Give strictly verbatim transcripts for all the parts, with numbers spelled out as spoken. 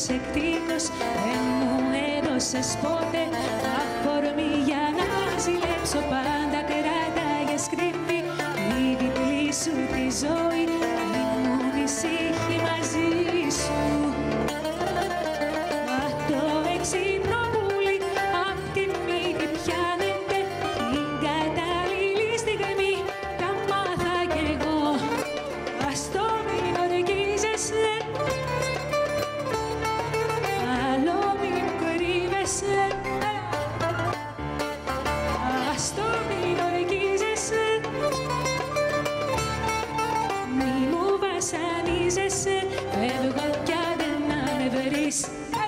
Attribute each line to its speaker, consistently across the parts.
Speaker 1: σε εκτείνος, δεν μου έδωσες ποτέ αφορμή για να ζηλέψω. Πάντα κράταγες κρύβει η διπλή σου τη ζωή, ήμουν ησύχη μαζί σου. Μα το έξυπνο πουλί απ' τη μύτη πιάνεται, την κατάλληλη στιγμή τα μάθα κι εγώ. Ας το μην ορκίζεσαι, άλλο μην κρύβεσαι. Ας το μην ορκίζεσαι, μη μου βασανίζεσαι, φεύγω κι αν δεν να με βρεις.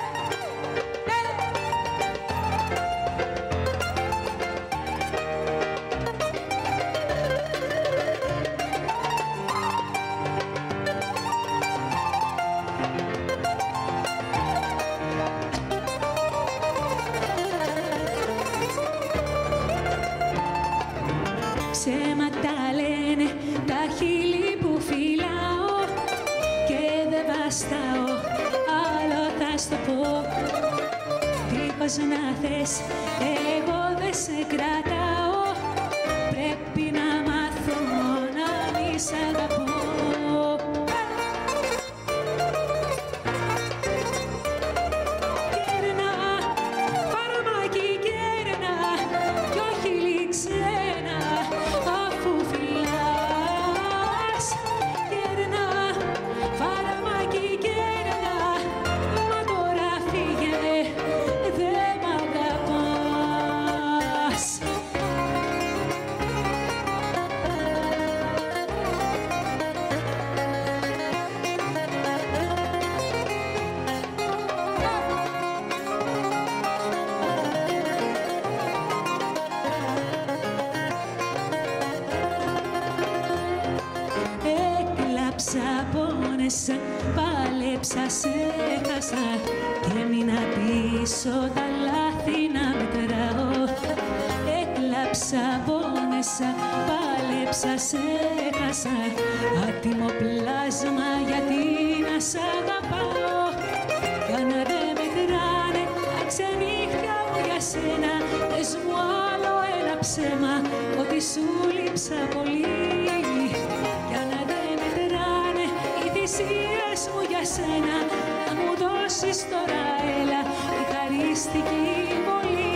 Speaker 1: Ψέματα λένε τα χείλη που φυλάω και δεν βαστάω, άλλο θα σου το πω. Δίχως να θες, εγώ δεν σε κρατάω, πρέπει να μάθω να μη σ' αγαπώ. Κέρνα, φαρμάκι κέρνα, κι όχι λιξένα, αφού φυλάς. Κέρνα, φαρμάκι κέρνα, μα τώρα φύγε, δεν μ' αγαπάς. Έκλαψα, πόνεσα, πάλεψα, σε έχασα και έμεινα πίσω τα λάθη να μετράω. Έκλαψα, πόνεσα, πάλεψα, σε έχασα, άτιμο πλάσμα γιατί να σ' αγαπάω. Κι αν δεν μετράνε τα ξενύχτια μου για σένα, πες μου άλλο ένα ψέμα ότι σου λείψα πολύ. Κι αν δεν μετράνε οι θυσίες μου για σένα, να μου δώσεις τώρα έλα τη χαρίστικη βολή.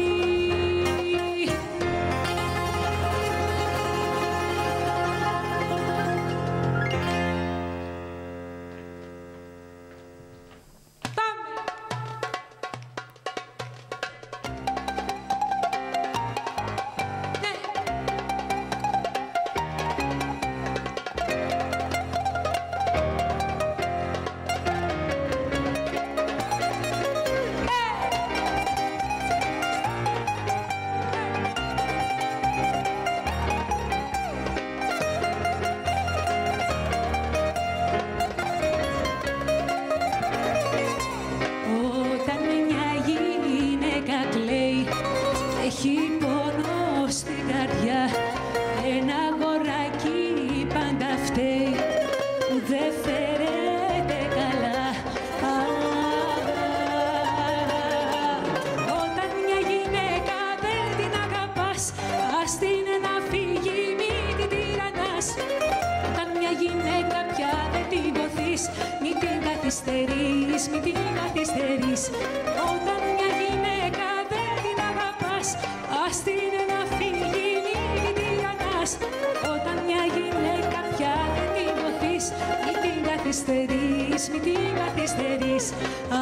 Speaker 1: Έχει πόνο στην καρδιά, ένα αγοράκι πάντα φταίει που δεν φέρεται καλά. Α, όταν μια γυναίκα δεν την αγαπάς, ας την να φύγει, μη την τυραννάς. Όταν μια γυναίκα πια δεν την ποθείς, μη την καθυστερείς, μη την καθυστερείς. Όταν μια γυναίκα δεν την αγαπάς, ας την να φύγει, μη την τυραννάς. Όταν μια γυναίκα πια δεν την ποθείς, μη την καθυστερείς, μη την καθυστερείς. Α,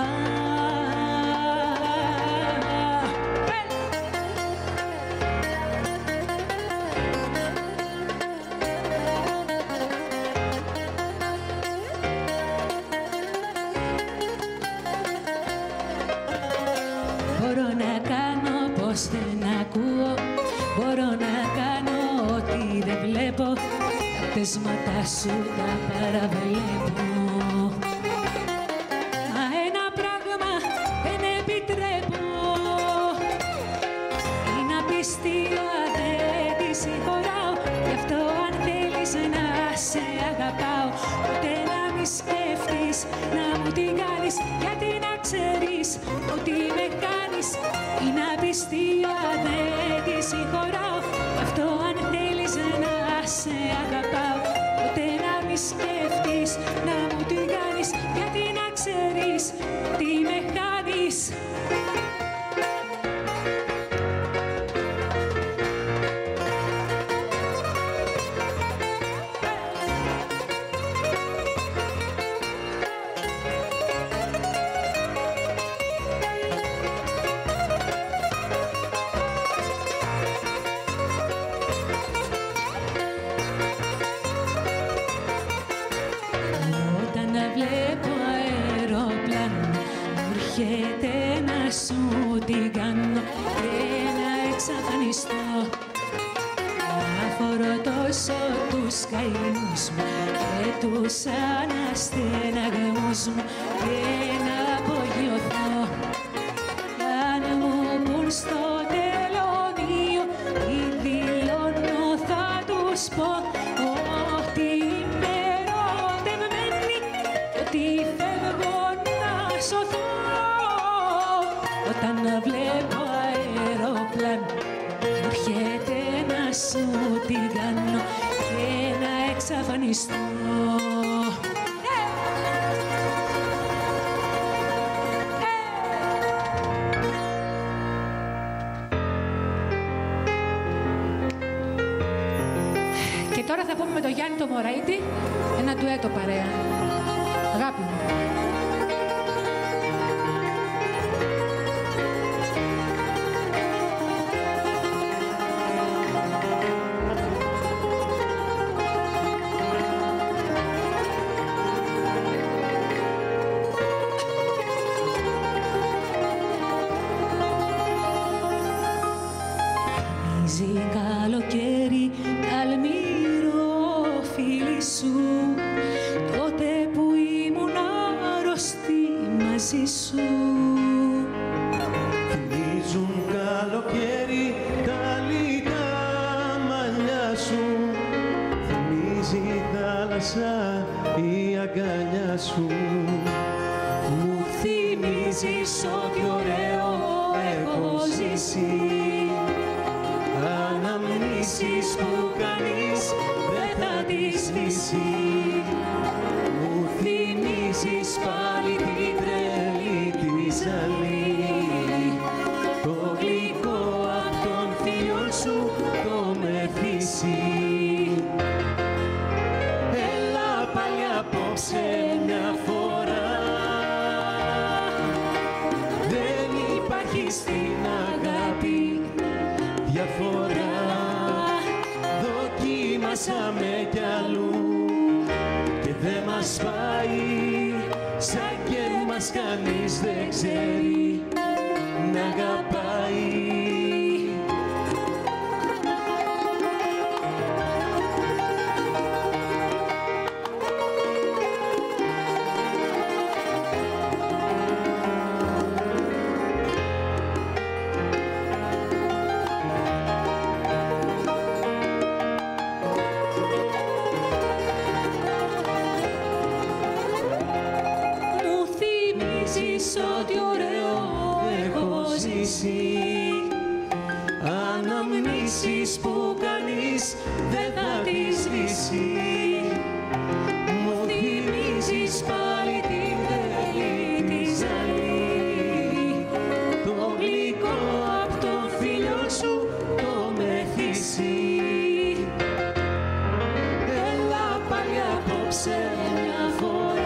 Speaker 1: μπορώ να κάνω πως δεν ακούω, μπορώ να κάνω ό,τι δεν βλέπω, τα πτέσματα σου τα παραβλέπω. Μα ένα πράγμα δεν επιτρέπω, την απιστία δεν τη συγχωράω, γι' αυτό αν θέλεις να σε αγαπάω, ποτέ να μη σκέφτεις να μου την κάνεις, γιατί ξέρεις ότι με κάνεις. Είναι απιστία, δεν τη συγχωράω. Αυτό αν θέλεις να σε αγαπάω, ποτέ να μη σκέφτεις να μου την κάνεις. Γιατί να ξέρεις ότι με χάνεις. Βλέπω αεροπλάνο, μου έρχεται να σου την κάνω και να εξαφανιστώ. Αφορώ τόσο τους καημούς μου και τους αναστεναγμούς μου και να απογειωθώ. Αν μου πουν στο τελωνίο τι δηλώνω θα τους πω ότι είμαι ερωτευμένη και ότι φεύγω να σωθώ. Όταν βλέπω αεροπλάνο μου έρχεται να σου την κάνω και να εξαφανιστώ. Και τώρα θα πούμε με τον Γιάννη το Μωραΐτη ένα ντουέτο παρέα. Αγάπη μου. Μίζει καλοκαίρι, αλμύρο φίλη σου, τότε που ήμουν άρρωστη μαζί σου.
Speaker 2: Θυμίζουν καλοκαίρι τα λιτά μαλλιά σου, θυμίζει η θάλασσα η αγκαλιά σου.
Speaker 1: Μου θυμίζεις ό,τι ωραίο έχω ζήσει, αναμνήσεις που κανείς δεν θα τις σβήσει. Μου θυμίζεις πάλι την τρελή τη ζαλή, το γλυκό απ' των φίλων σου το μεθύσι. Έλα πάλι απόψε μια φορά, δεν υπάρχει στην αγάπη διαφορά. Δοκίμασαμε κι αλλού και δεν μας πάει, σαν και μας κανείς δεν ξέρει να αγαπάει. Ό,τι ωραίο έχω ζήσει, αναμνήσεις που κανείς δεν θα τις σβήσει. Μου θυμίζεις πάλι την τρελή τη ζαλή, το γλυκό απ' των φίλων σου το μεθύσι. Έλα πάλι απόψε μια φορά,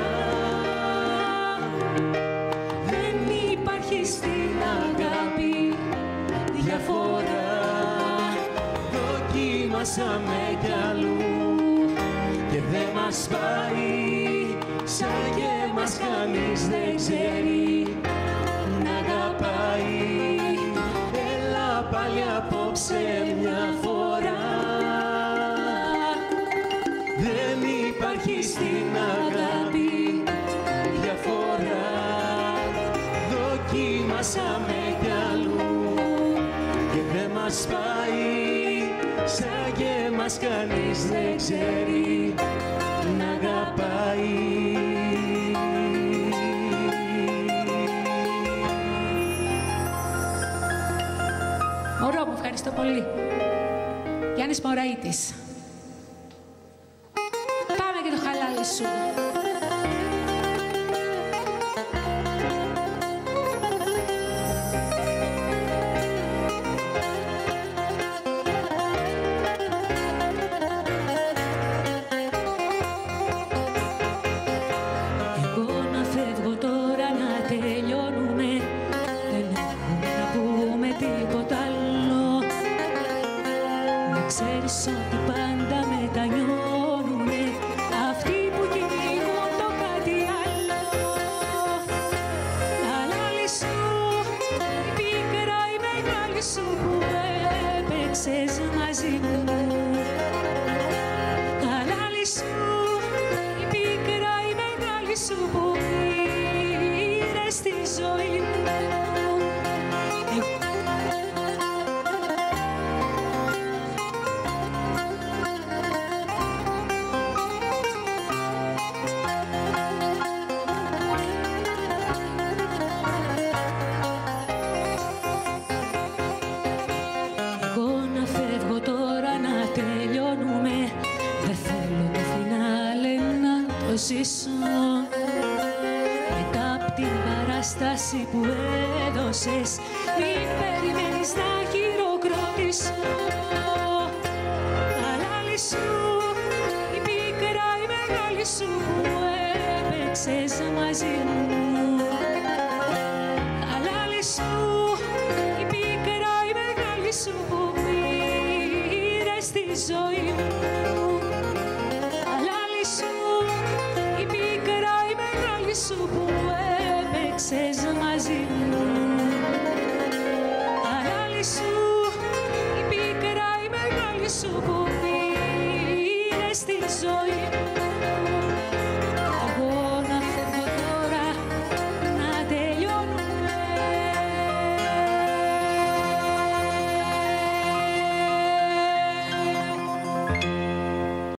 Speaker 1: στην αγάπη διαφορά. Δοκίμασαμε κι αλλού και δεν μας πάει, σαν και μας κανείς δεν ξέρει να αγαπάει. Έλα πάλι απόψε μια φορά, δεν υπάρχει στην αγάπη διαφορά. Δοκίμασαμε κι αλλού και δεν μας πάει, σαν και μας κανείς δεν ξέρει να αγαπάει. Ευχαριστώ πολύ. Γιάννης Μωραΐτης. Πάμε και το χαλάλι σου.
Speaker 3: Ξέρεις ότι πάντα μετανιώνουνε αυτοί που κυνηγούν το κάτι άλλο. Αλάλη σου, η πίκρα η μεγάλη σου που έπαιξες μαζί μου. Αλάλη σου, η πίκρα η μεγάλη σου που πήρες στη ζωή μου. Ζήσω μετά απ' την παράσταση που έδωσες, μην περιμένεις να χειροκροτήσω. Αλάλη σου, η πίκρα η μεγάλη σου που έπαιξες μαζί μου. Αλάλη σου, η πίκρα η μεγάλη σου που πήρες στη ζωή μου. Σου που έπαιξες μαζί μου. Αλάλη σου, η πίκρα η μεγάλη σου που πήρες στη ζωή.